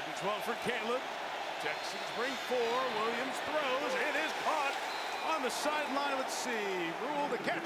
12 for Caleb. Texans bring 4. Williams throws. It is caught on the sideline. Let's see. Rule the catch.